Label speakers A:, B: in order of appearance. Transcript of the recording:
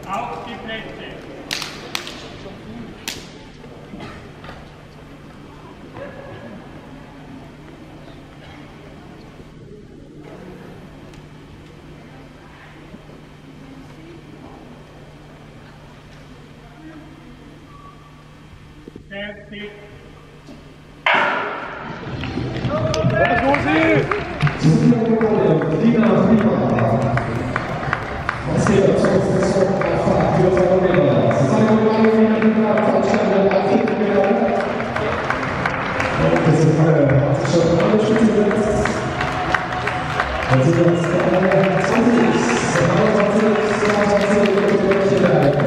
A: Auf die Plätze. Fertig.
B: Lina, was geht dazu? Susanne, Veranstaltung ab 4 Meter. Das ist hat sich schon alle Schützen gesetzt. Dann sind wir uns 20, 22, 22,